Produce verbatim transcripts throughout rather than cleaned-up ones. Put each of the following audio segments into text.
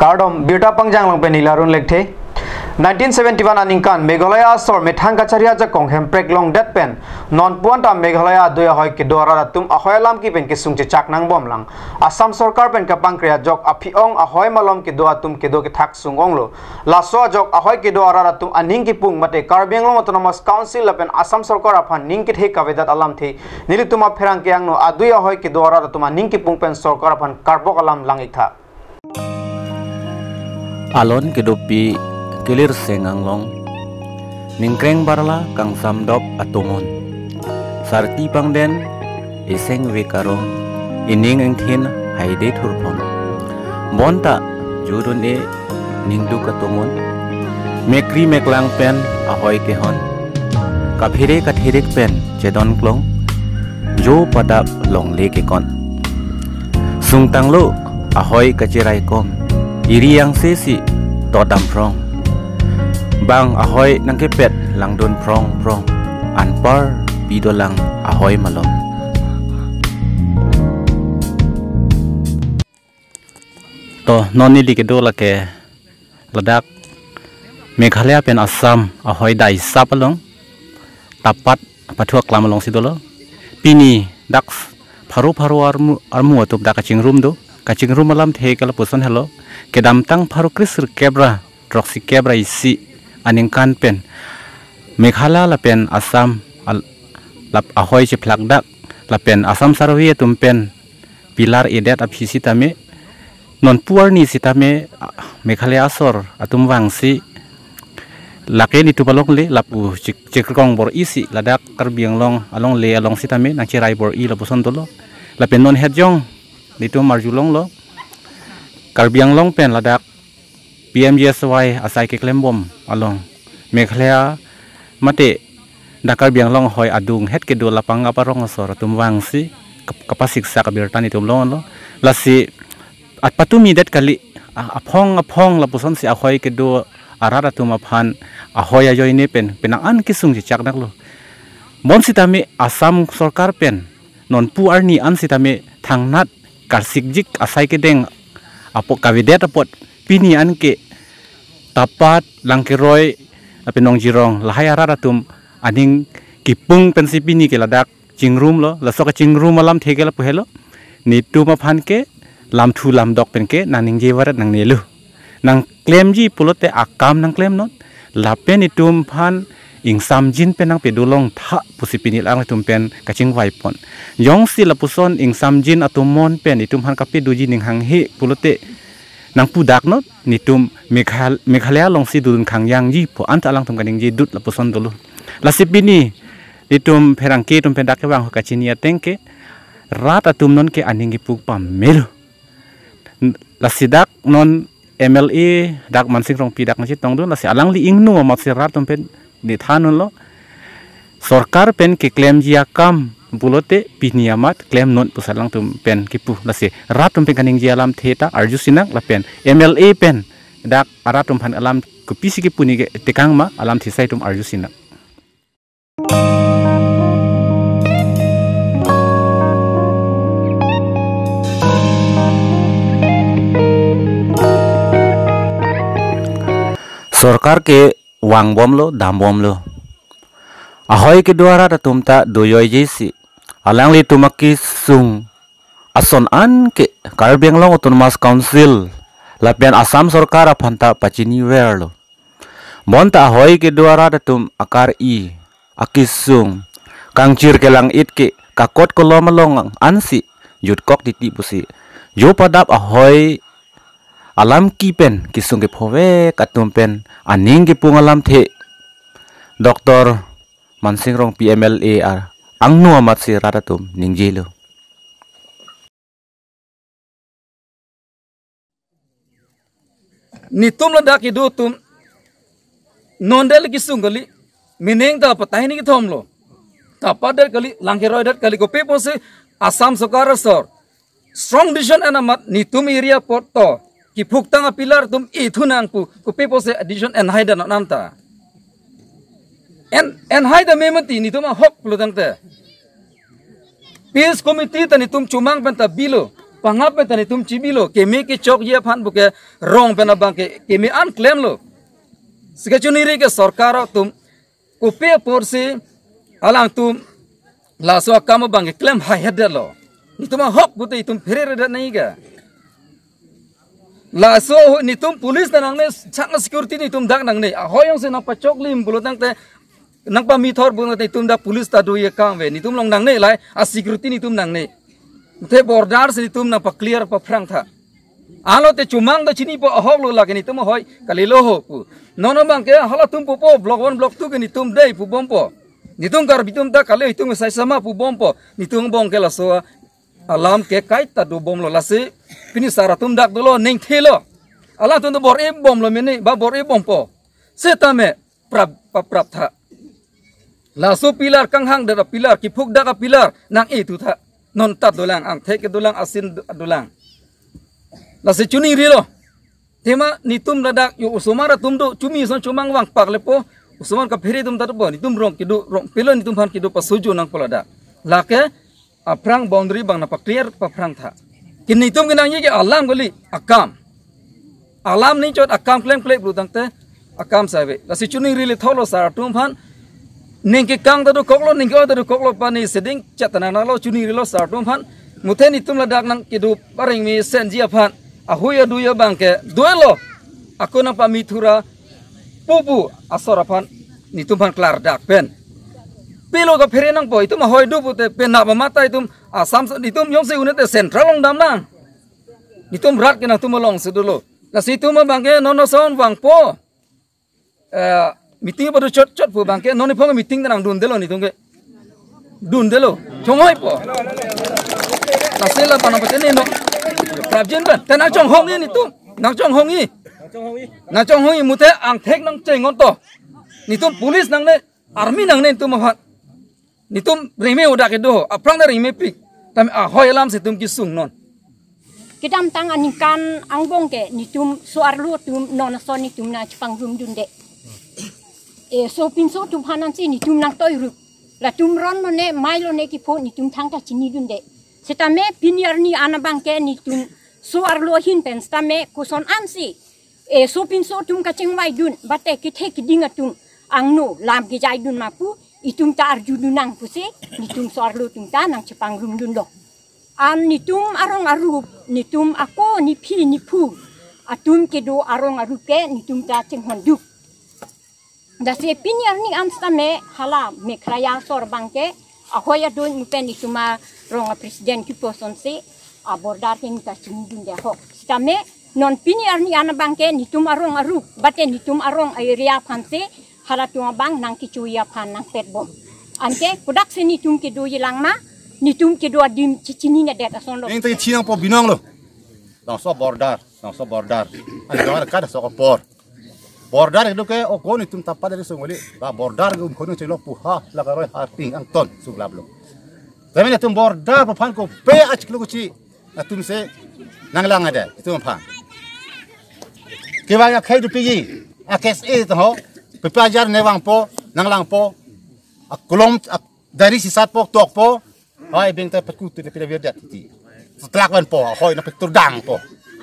Kardom Birta Pangjang lang penilarun lekte nineteen seventy-one aningkan Meghalaya sor methang kacharia ja konghem prek long dat pen non puanta Meghalaya doya hoy ke dora tum ahoy lam ki pen ke sungche chak nang bom lang Assam sarkar pen kapang kriya jok aphiong ahoy malom ke doa tum ke do ke thak sungong lo laso jok ahoy ke dora tum aning ki pung mate Karbi Anglong Autonomous Council pen Assam sarkar aphan ning ke the kavedat alam the nilituma pherang ke angno adui ahoy ke dora tum aning ki pung pen sarkar aphan karbok alam lang itha Alon kedopi kelir senganglong ningkreng barla kang samdop atungon sarti pangden iseng wekarong ining engthin haide thurpon monta jurun e ningdu katungon mekri meklang pen ahoy kehon kaphire kathirik pen jedon klong jo padap long le ke kon sungtanglo ahoy kachirai kom iri yang sesi todam prong bang ahoy nang kepet lang don prong prong anpar pido lang ahoy malom to noni dikedo lake ladak Meghalaya pen Assam ahoy dai sapalong tapat pathuak lamalong sidolo pini daks pharu pharu armu armu atop da kaching room do kaching room alam the kala puson hello kedam tang pharu krisr kebra troxy kebra isi aningkan pen Meghalaya la pen Assam lap ahoy che plak dak la pen Assam sarwi tumpen pilar edet aphisi tame non puarni sitame Meghalaya sor atum wangsi lake ni tupalok le lapu cik cikrong bor isi ladak Karbi Anglong along le along sitame nang cirai bor i lapuson dolo la pen non hedjong nitu marjulong lo Karbi Anglong pen ladak P M G S Y asai ke klembom along Meghalaya mate da Karbi Anglong hoy adung het ke do lapang aparong sor tum wangsi kapasik sa kabirtan itum lo lo lasi at patumi det kali aphong aphong lapuson si ahoy ke do arara tum aphan ahoy ajoy ne pen penaan kisung si chak nak lo mon sitame Assam sarkar pen non pu arni an sitame thangnat karsik jik asai ke deng apo kavidet apot pini an ke tapat langkeroy apenong jirong lahai arara tum aning kipung pensi pini ke ladak chingrum lo lasok chingrum alam thegela puhelo nitu maphan ke lam thu lam dok pen ke naning jewarat nang nelu nang claim ji pulote akam nang claim not lapen itum phan ingsam jin penang pedulong tha pusipini lang tum pen kaching waipon yong si lapuson ingsam jin atumon pen itum han kape duji ning hang he pulote nang pudak not nitum Meghal Meghalaya long si dun khang yang ji po anta lang tum kaning ji dut lapuson dulu lasipini itum perangke tum pendak ke wang kachinia tengke rat atum non ke aning ipuk pamel lasidak non M L A dak mansing rong pidak nasi tong do lasi alang li ingnu mat sirat tum pen ni thanon lo sarkar pen ke claim jia kam bulote piniamat claim non pusalang tum pen kipu lasi rat tum pen kaning jia alam theta arju sinak la pen M L A pen dak aratum phan alam ku pisi ki puni ke tekang ma alam thisai tum arju sinak sarkar ke wang bom lo dam bom lo ahoy ke duara da tumta doyoy jesi alang li tumaki sung ason an ke Karbi Anglong Autonomous Council lapian Assam sarkar aphanta pachini wer lo monta ahoy ke duara da tum akar i akisung kangchir ke lang it ke kakot kolom long ansi yut kok titi pusi yo padap ahoy alam kipen kisung ke phove katumpen aning ke pungalam the Doktor mansing rong P M L A ar angnu amat si ratatum ningjelo nitum ladak idu tum nondel kisung gali mineng ta patah ni thom lo tapadar kali langkeroy dat kali ko pepo se Assam sarkar sor strong decision anamat nitum area pot to ki phuktang pilar tum ithunang pu ko pepo se addition and haida na namta en en haida memati ni tum hok plutang te peace committee tani tum chumang penta bilo pangap pe tani tum chibi lo kemi ki chok ye phan buke rong pe na bang ke kemi an claim lo sike chuni ri ke sarkar tum upe por se alang tum la so kam bang ke claim ha head lo ni tum hok bute tum phere re nahi ga la so ni tum police nang ne chang security ni tum dak nang ne hoyong se na pa chok lim bulo tang te nang pa mi thor bu te tum da police ta do ye kang ve ni tum long nang ne lai a security ni tum nang ne te border se ni tum na pa clear pa frang tha alo te chumang da chini po hok lo la ke ni tum hoi kali lo ho pu nono bang ke hala tum po po block one block two ke ni tum dei pu bom po ni tum kar bitum da kali tum sai sama pu bom po ni tum bong ke la so alam ke kai ta do bom lo la se pini sara tum dak do lo neng thelo ala tum do bor e bom lo meni ba bor e bom po se ta me prap pa prap tha la so pilar kang hang da pilar ki phuk da ka pilar nang e tu tha non tat do lang ang the ke do lang asin do lang la se chuni ri lo tema ni tum da dak yo usumara tum do chumi so chumang wang pak le po usuman ka pheri tum ta do ni tum rong ki do rong pilo ni tum phan ki do pa suju nang pola da la ke aprang boundary bang na pa clear pa prang tha kini tum kinang ye ke alam goli akam alam ni chot akam klem klem blu tang te akam sa ve la si chuni ri le tholo sa tum phan ning ke kang da do koklo ning ke da do koklo pa ni seding chatana na lo chuni ri lo sa tum phan muthe ni tum la dak nang ki do paring mi sen ji phan a huya du ya bang ke duelo aku na pa mi thura pupu asora phan ni tum phan klar dak pen pilo ka phere nang poi tum hoi du pute pen na ba matai tum asam ni tum yong se unete central long dam nang ni tum rat ke na tum long se du lo la si tum bang ke no no son wang po eh meeting ba du chot chot pu bang ke no ni phong meeting nang dun de lo ni tum ke dun de lo chong hoi po la se la pa na pa ne no prab jen ba ta na chong hong ni tum nang chong hong ni nang chong hong ni mute ang thek nang chei ngon to ni tum police nang ne army nang ne tum ha ni tum reme udah ke do aprang da reme pik tam a hoi lam se tum ki sung non kidam tang anikan angbong ke ni tum suar lu tum non so ni tum na chpang rum dun de e so pin so tum hanan si ni tum nang toy ru la tum ron no ne mai lo ne ki pho ni tum thang ta chini dun de setame piniar ni anabang ke ni tum suar lu hin pen stame kuson ansi e so pin so tum ka ching mai dun bate ki the ki dinga tum angno lam ki jai dun mapu itum ta arjununang puse nitum soarlu tum ta nang cepang rum dun lo an nitum arong arup nitum ako ni phi ni phu atum ke do arong arup ke nitum ta cheng hondu da se piniar ni anstame hala me kraya sor bangke ahoya do ni pen nituma rong presiden ki poson se abordar ke ni ta ching dun de ho stame non piniar ni ana bangke nitum arong arup bate nitum arong area phanse hala tua bang nang kicuya pan nang pet bom ante kudak seni tum ke do yelang ma ni tum ke do dim cicini na det ason lo eng te chinang po binong lo nang so border nang so border an do ka da so por border do ke o ko ni tum tappa dari so ngoli ba border um ko ni chelo pu ha la ka roi ha ping ang ton su lab lo tamene tum border pa phan ko pe ach kilo chi na tum se nang lang ada tum phan ke ba ya khai du pi a kes e to ho pepajar newang po nang lang po akulom dari sisat po tok po ay bing ta patkutu de pila verdat ti tlakwan po hoy na pektur dang po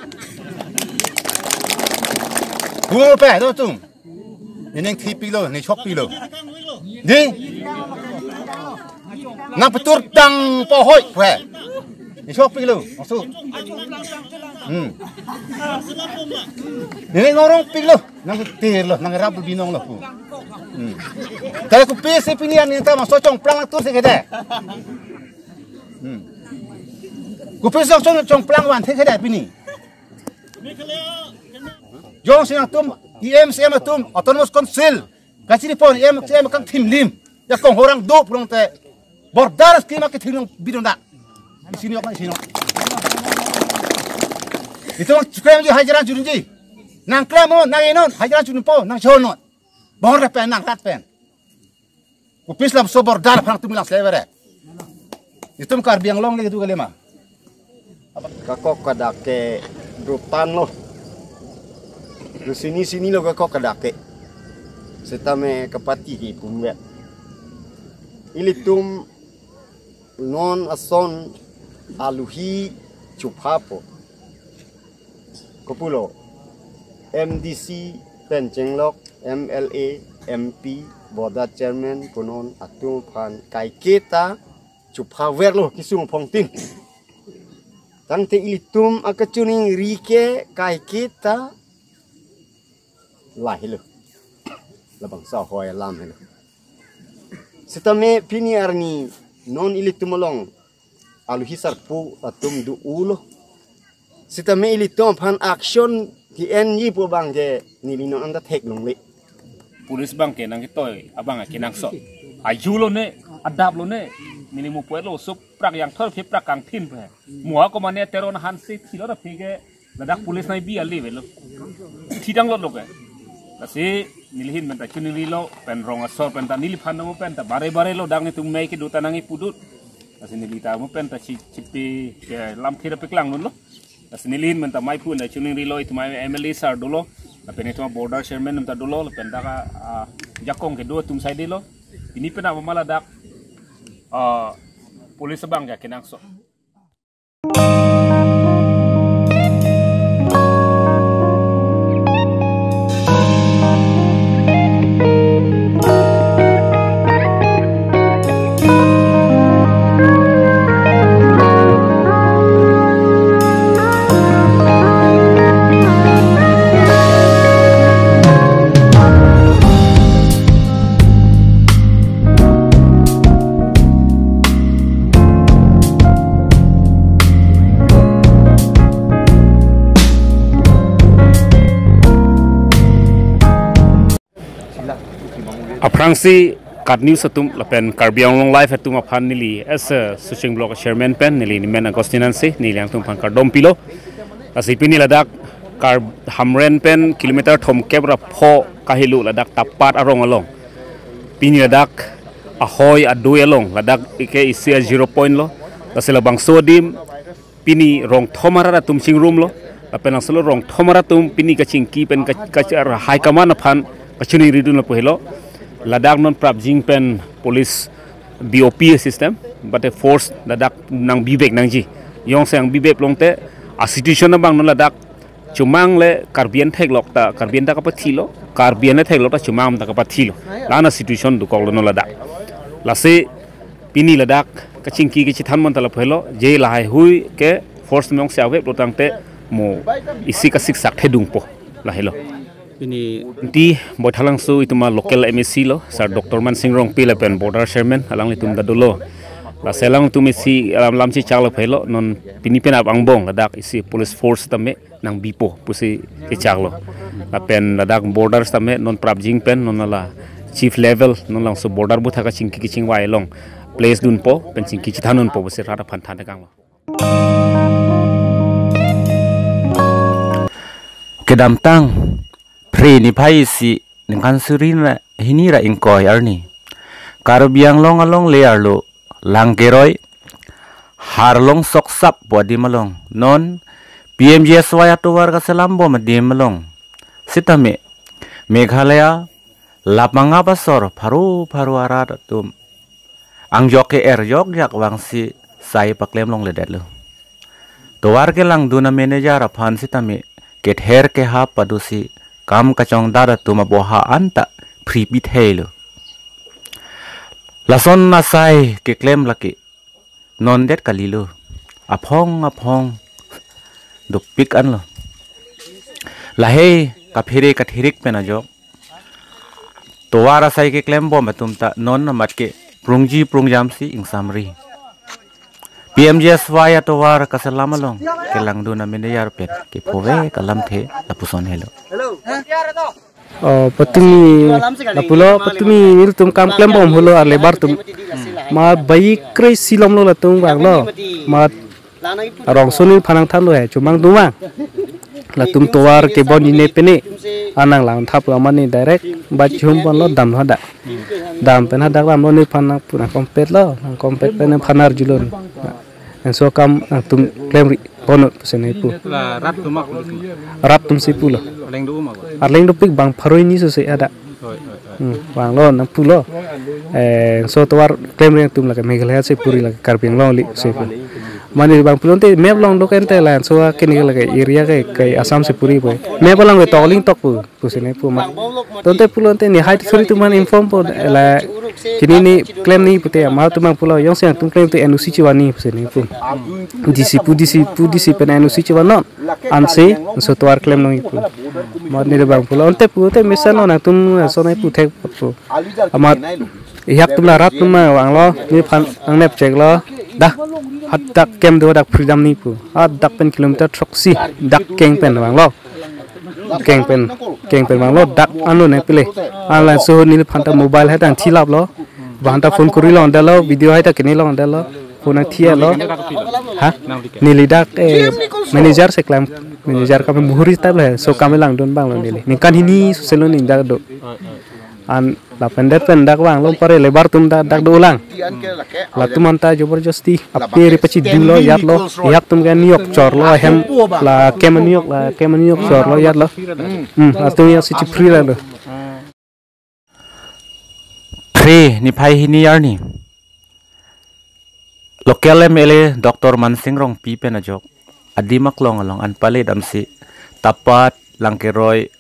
buo pe do tum ni neng thi pilo ni chok pilo ni nang petur dang po hoy pe ni chok pilo maksud hmm ni ngorong pilo nang tir lo nang rab binong lo hmm kaya ko pese pinian ni ta ma socong plang tur se kede hmm ko pese socong chong plang wan the kede pini jong sing tum I M C M tum autonomous council kasini pon I M C M kang tim lim ya kong horang do prong te bordar skima ke thilong bidong da sini ok sini itu klem ji hajaran jurun ji nang klem nang enon hajaran jurun po nang jono bor pen nang rat pen upis lam so bordar phang tum lang severe itu kar biang long le tu kalema kakok kadake drupan lo di sini sini lo kakok kadake setame kapati ki pumbe ilitum non ason aluhi chupapo kopulo M D C penjenglok M L A M P board chairman konon atung pan kai kita chupa verlo kisung pongting tang te ilitum akachuning rike kai kita lahilo labang sa hoy lam helo sitame pini arni non ilitum long alu hisar pu atum du ulo sitame ilitum pan action ti en yi pu bang je nilino anda tek long le pulis bang ke nang toy abang ke nang so ayu lo ne adap lo ne minimu puet lo sup prak yang thor phi prak kang thin phe muwa ko mane teron han si thilo da phi ge ladak pulis nai bi ali ve lo thidang lo lo ke kasi nilhin menta chuni lo pen rong asor pen ta nili phan mo pen ta bare bare lo dang ni tum mai ke duta nangi pudut kasi nilita mo pen ta chi chipi ke lam thira peklang lo kasi nilhin menta mai pu na chuni lo itu mai M L A sar dolo tapi ini cuma border chairman minta dulu, lepas ka jakong kedua tum saya dulu. Ini pernah malah dak polis sebang ya kenang so. Aprangsi kat news atum lapen Karbiang long live atum aphan nili as a switching block chairman pen nili ni men agostinansi nili ang tum pan kardom pilo asipi ni ladak kar hamren pen kilometer thom kebra pho kahilu ladak tapat arong along pini ladak ahoy adui along ladak ike isi zero point lo lasela bang sodim pini rong thomara tum sing room lo lapen ang selo rong thomara tum pini kaching ki pen kachar high command aphan kachuni ridun lo pohelo Ladak non prap jing pen police B O P system, but a force ladak nang bibek nang ji. Yong sang bibek long te a situation na bang non ladak cumang le karbian thek lok ta karbian ta kapat thilo, karbian le thek lok ta cumam ta kapat thilo. Lana situation du kol non ladak. Lase pini ladak kaching ki ki than mon ta la phelo je lahai hui ke force mong sia web lotang te mo isi ka sik sak thedung po lahelo. Ini nanti buat halang su itu mah local M S C lo, sar Doktor Man Singrong pila pen border chairman halang itu mda dulu. La selang tu misi alam lam si caklo pelo non pini pen abang bong ladak isi police force tame nang bipo pusi si caklo. La pen ladak border tame non prap jing pen non la chief level non lang su border bu thaka chingki kiching wai long place dun po pen chingki chithanun po pusi rada phan than kang lo. Kedam tang Pre ni pai si ningkan surin na hini ra ingkoy arni Karbiang long along lear lo langkeroy harlong soksap buat di malong non P M G S Y atau warga selambo di malong sitame Meghalaya lapanga pasor paru paru arad tum angjok ke er jok jak wangsi sai paklem long ledet lo tuwar ke lang duna manager aphan sitame ket her ke ha padusi kam kacong dada tuma boha anta pribit helo lason nasai ke klaim laki non det kalilo apong apong do pik an lo lahe kaphire kathirik pena jo towara sai ke klaim bom tumta non namat ke prungji prungjam si ingsamri P M G S Y atau war kasalama long ke langdu na meneyar pen ke pove kalam the lapuson helo oh patumi lapulo patumi nil tum kam klem bom holo ar lebar tum ma bayi kre silom lo latung bang lo ma rong sunil phanang tham lo he chumang duma latum towar ke boni ne pene anang lang thap amani direct ba chum bon lo dam hada dam pen hada lam lo ni phanang puna kompet lo kompet pen phanar julon and so kam tum claim bonot senai pu rat tumak rat tum sipu lo leng du ma arleng do pik bang pharoi ni so se ada bang lo nang pu lo eh so towar claim yang tum la Meghalaya se puri la Karbiang long li se pu Mani bang pulau te map long lokan te lan so kini lagi area ke ke Assam se puri boy map long ke tolling tok pu pusine pu ma tonte pulau te ni height sorry tu man inform po la kini ni claim ni pute ma tu mang pulau yang siang tu claim tu N O C ciwani pusine pu disi pu disi pu disi pen N O C ciwano anse so to ar claim nong pu ma ni bang pulau te pu te misano na tum so nai pu thek pu amat iyak tum la rat tum ma wang lo ni phan ang nep chek lo dah hat dak kem do dak freedom ni pu hat dak pen kilometer troksi dak keng pen bang lo keng pen keng pen bang lo dak anu ne pile ala so ni phanta mobile hai tang thilap lo banta phone kuri lo onda lo video hai ta kini lo onda lo phone thia lo ha ni dak manager se claim manager ka muhuri tab le so kamelang don bang lo ni ni kan hini selo ni dak do an la pendet pen dak wang lo pare lebar tum dak dak do ulang la tum anta jobarjasti aperi pachi dilo yat lo yak tum gan yok chor lo hem la kemen yok la kemen yok chor lo yat lo hm atu ya si free la lo free ni phai hini yar ni local M L A Doctor Mansing Rong pi pen ajok adimak long along an pale damsi tapat langkeroi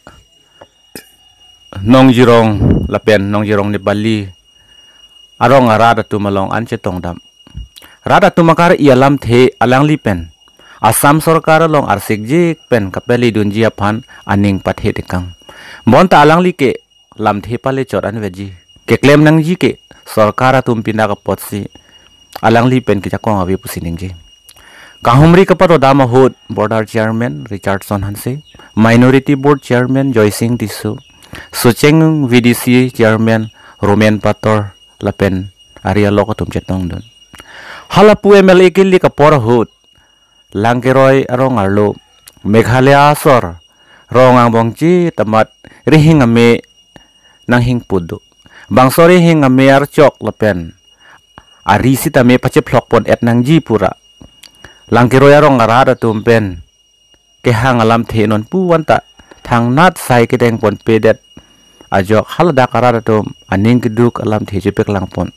nong jirong lapen nong jirong ni Bali arong arada tu malong anche tongdam rada tu makar ialam the alang lipen Assam sarkar long arsik jik pen kapeli dunjia phan aning pathe tekang bonta alang li ke lam the pale chor an veji ke claim nang ji ke sarkar tum pinda ka potsi alang li pen ki jakong avi pusining ji kahumri kaparo dama hot border chairman Richardson Hanse minority board chairman Joy Singh Tisu Sucheng V D C chairman Roman Pator lapen area loko tum chetong don halapu M L A kili ka por hut langkeroi arong arlo Meghalaya sor rong ang bongchi tamat rihing ame nang hing pudu bangsori hing ame ar chok lapen arisi tame pache phlok pon et nang ji pura langkeroi arong arada tum pen ke hang alam the non pu wanta thang nat sai ke deng pon pedet ajok halada karada tum aning kiduk alam theje pek lang pon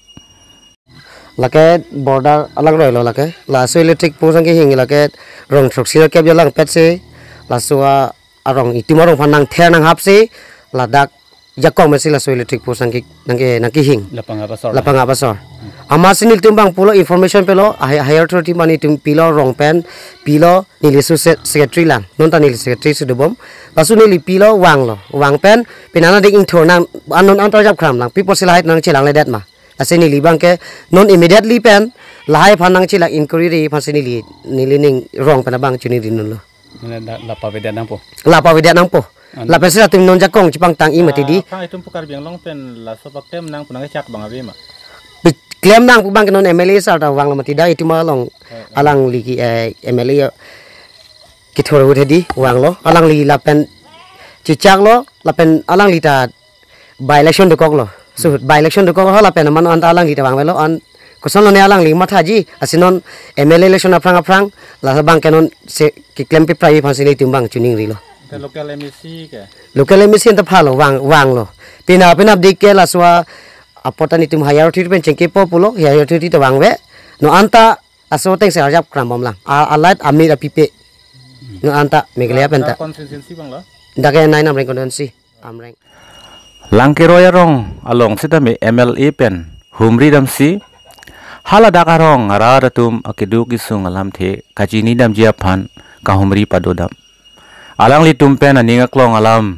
lake border alang roi lo lake la so electric po sang ke hing lake rong troksi ke bya lang pet se la so arong itimorong phanang the nang hap se ladak jakong mesi la so electric po sang ke nang ke nang ke hing lapang apa sor lapang apa sor ama sinil tumbang pulo information pelo higher authority mani tum pilo rong pen pilo nili secretary lang non ta nili secretary su debom lasu nili pilo wang lo wang pen pinana ding thor nang anon antar jap khram lang people silahit nang chilang le det ma ase nili bang ke non immediately pen lahai phanang chila inquiry ri phase nili nili ning rong pen bang chuni din lo la pa vedet nang po la pa vedet nang po la pen sila tum non jakong chipang tang i mati di pa itum pukar biang long pen la so pakem nang punang chak bang abi ma claim nang bang non M L A sa ta wang lo mati da itu malong alang ligi M L A ki thor hu thedi wang lo alang li lapen chichak lo lapen alang li ta by election de kok lo so by election de kok ho lapen man an alang li ta wang lo an kosan lo ne alang li matha ji asinon M L A election aprang aprang la bang kenon se ki claim pe prai phan sini timbang chuning ri lo local M C ke local M C ta phalo wang wang lo pina pina dik ke la swa apotani tum higher authority pen chengke po pulo higher authority to wangwe no anta aso teng se arjap kram bom lang alat ami da pipe no anta Meghalaya pen ta consistency bang la dake nine am consistency amreng langkeroya rong along sitame M L A pen humri dam si hala dakarong ara tum akidu kisung alam the kajini dam jia phan ka humri padodam alang li tum pen aninga klong alam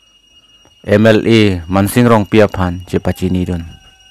M L A Mansing Rong pia phan je pachini don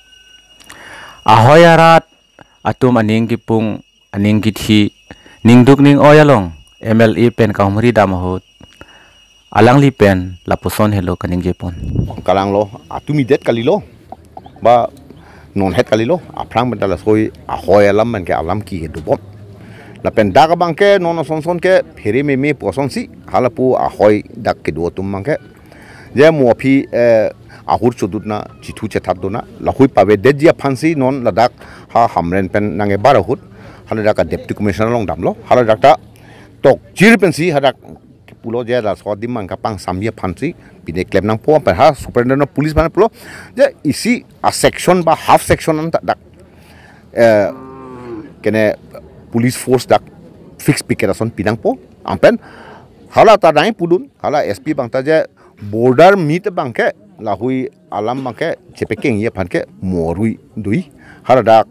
ahoy arat atum aning ki pung aning ki thi ningduk ning oyalong M L A pen ka humri dam hot alang li pen lapuson hello kaning jepon kalang lo atumi det kalilo ba non het kalilo aprang bentala soi ahoy alam man ke alam ki hedu bom la pen daga bangke non son son ke pheri me me poson si halapu ahoy dak ke do tum mangke je mo phi ahur chudut na chithu chethat do na lahui pabe dejia phansi non ladak ha hamren pen nange barahut hala ka deputy commissioner long damlo hala dakta tok jir pensi hadak pulo je la so dimang ka pang samye phansi bine claim nang po pa ha superintendent police ban pulo je isi a section ba half section an dak eh kene police force dak fix piket ason pinang po ampen hala ta nai pudun hala S P bang ta je border meet bang ke lahui alam bang ke cepekeng ye phan ke morui dui hala dak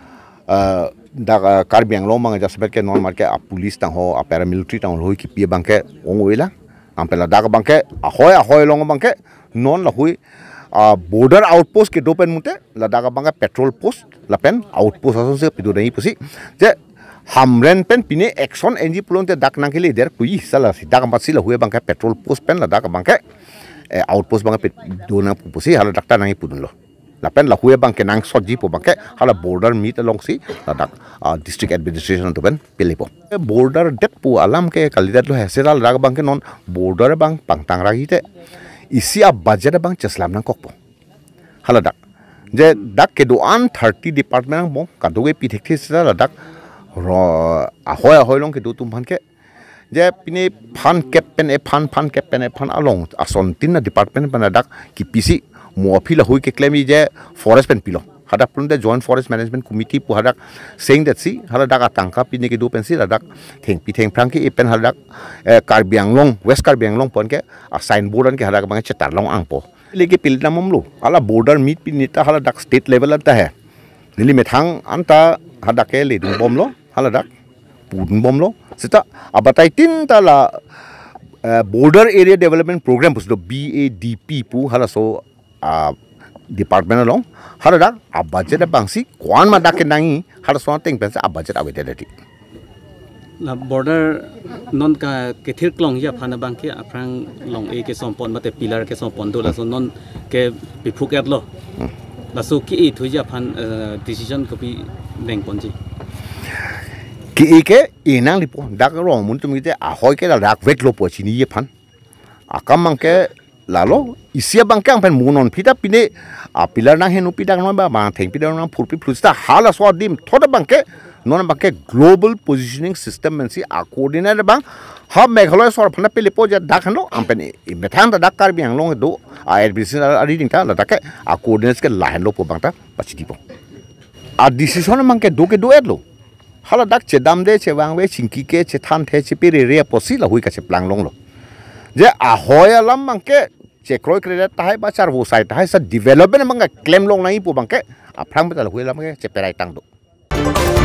dak Karbi Anglong bang ja sebet ke non mar ke a police tang ho a paramilitary tang loi ki pi bang ke ongoila ampel la dak bang ke ahoy ahoy long bang ke non lahui border outpost ke dopen mute la dak bang ke patrol post la pen outpost ason se pidu dai pusi je hamren pen pine action enji pulon te dak nangkili der kui sala si dak bat sila hue bang ke petrol post pen la dak bang ke outpost bang ke dona pusi hala dak ta nangi pudun lo la pen la hue bang ke nang soji po bang ke hala border meet along si la dak district administration to pen pelipo border det pu alam ke kalidat lo hesera dak bang ke non border bang pangtang ragi te isi a budget bang cheslam nang kokpo hala dak je dak ke doan thirty department bang kadoge pi thekthi sera la dak ro ahoy ahoy long ke do tum phan ke je pine phan captain e phan phan captain e phan along ason tin na department pana dak ki pisi mo phila hoi ke claim je forest pen pilo hada pun de joint forest management committee pu hadak saying that si hada dak atangka pine ke do pen si dak theng pi theng prang ke e pen hadak Karbi Anglong west Karbi Anglong pon ke a sign board an ke hadak bang chetar long ang po legi pil namum lo ala border meet pinita hala dak state level anta hai nili methang anta hadak ke le dung bom lo hala dak pudun bom lo sita abatai tin ta la border area development program pus do B A D P pu hala so department along hala dak a budget bangsi kwan ma dak nangi hala so teng pensa a budget awete dati la border non ka ke thir klong ya phana bang ke aprang long e ke sompon mate pillar ke sompon do la so non ke pifuket lo la so ki e thuja phan decision ko bi beng ponji ki ike inang lipo dak ro mun tum ite a hoi ke la dak vet lo po chini ye phan akam mang ke lalo isia bang ke ang pen munon phita pine a pillar na henu pidak no ba ma theng pidak na phurpi phlusta hala so dim thoda bang ke non bang ke global positioning system men si a coordinate bang ha meghalaya sor phana pele po ja dak hano ang pen i methang da dak Karbi Anglong do a admission ari ding ta la dak a coordinate ke la lo po bang ta pachiti po a decision mang ke do ke do et lo hala dak che dam de che wang we chingki ke che than the che pere re posi la hui ka che plang long lo je a hoya lam mang ke che kroi credit ta hai ba char wo sai ta hai sa development mang ka claim long nai pu bang ke a phrang ba la hui lam ke che perai tang do